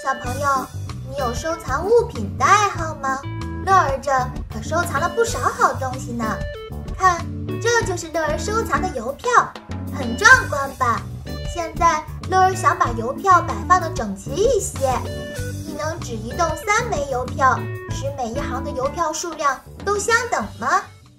小朋友，你有收藏物品的爱好吗？乐儿这可收藏了不少好东西呢。看，这就是乐儿收藏的邮票，很壮观吧？现在乐儿想把邮票摆放得整齐一些。一能只移动3枚邮票，使每一行的邮票数量都相等吗？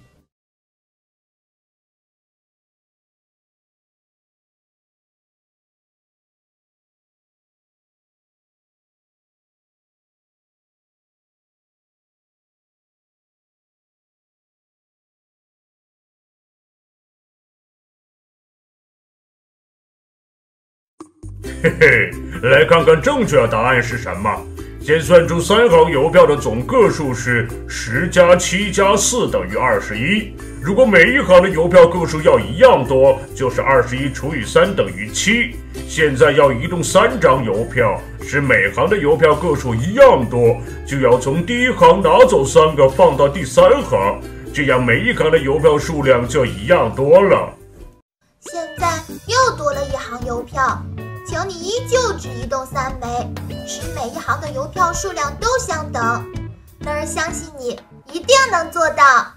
嘿嘿，来看看正确答案是什么。先算出3行邮票的总个数是10加7加4等于21。如果每一行的邮票个数要一样多，就是21除以3等于7。现在要移动3张邮票，使每行的邮票个数一样多，就要从第一行拿走3个放到第3行，这样每一行的邮票数量就一样多了。 现在又多了一行邮票，请你依旧只移动3枚，使每一行的邮票数量都相等。乐儿相信你一定能做到。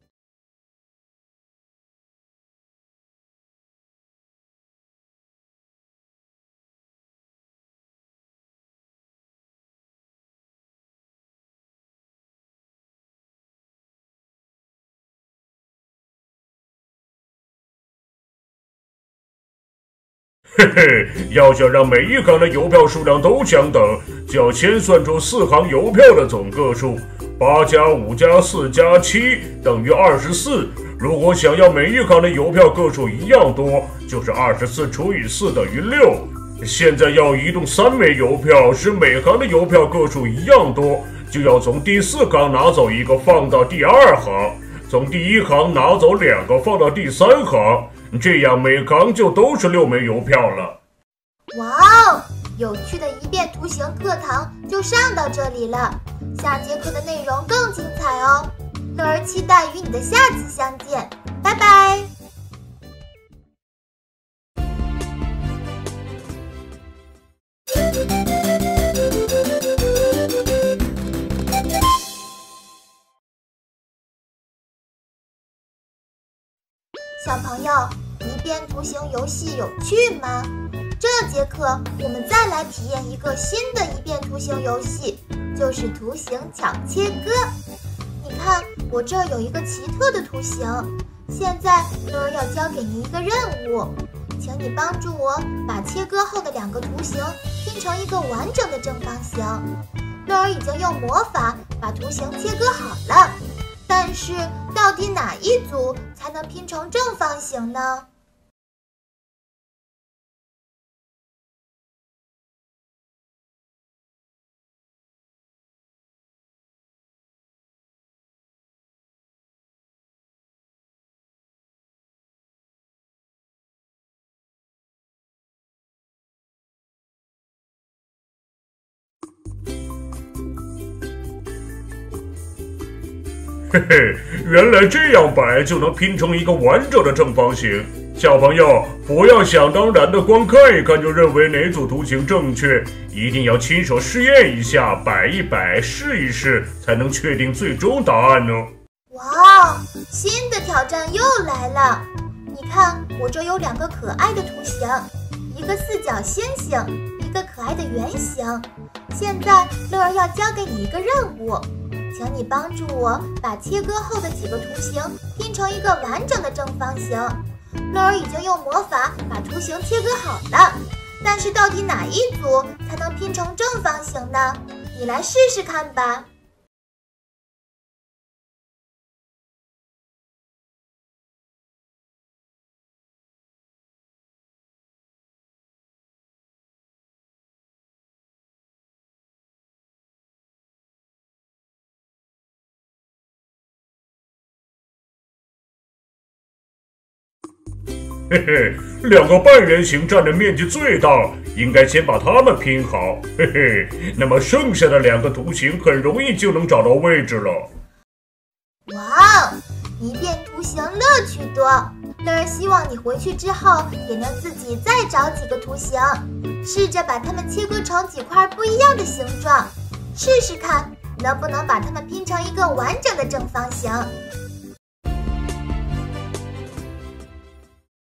嘿嘿，要想让每一行的邮票数量都相等，就要先算出4行邮票的总个数。8加5加4加7等于24。如果想要每一行的邮票个数一样多，就是24除以4等于6。现在要移动3枚邮票，使每行的邮票个数一样多，就要从第4行拿走1个放到第2行，从第1行拿走2个放到第3行。这样每行就都是6枚邮票了。 哇哦，有趣的一变图形课堂就上到这里了，下节课的内容更精彩哦。乐儿期待与你的下次相见，拜拜。小朋友，一变图形游戏有趣吗？这节课我们再来体验一个新的一变图形游戏，就是图形巧切割。你看，我这儿有一个奇特的图形，现在乐儿要交给你一个任务，请你帮助我把切割后的2个图形拼成一个完整的正方形。乐儿已经用魔法把图形切割好了，但是到底哪一组才能拼成正方形呢？ 嘿嘿，原来这样摆就能拼成一个完整的正方形。小朋友，不要想当然的光看一看就认为哪组图形正确，一定要亲手试验一下，摆一摆，试一试，才能确定最终答案呢。 哇，新的挑战又来了！你看，我这有2个可爱的图形，一个4角星星，一个可爱的圆形。现在乐儿要交给你一个任务，请你帮助我把切割后的几个图形拼成一个完整的正方形。乐儿已经用魔法把图形切割好了，但是到底哪一组才能拼成正方形呢？你来试试看吧。 嘿嘿，2个半圆形占的面积最大，应该先把它们拼好。嘿嘿，那么剩下的2个图形很容易就能找到位置了。 哇哦， 一变图形乐趣多。乐儿希望你回去之后也能自己再找几个图形，试着把它们切割成几块不一样的形状，试试看能不能把它们拼成一个完整的正方形。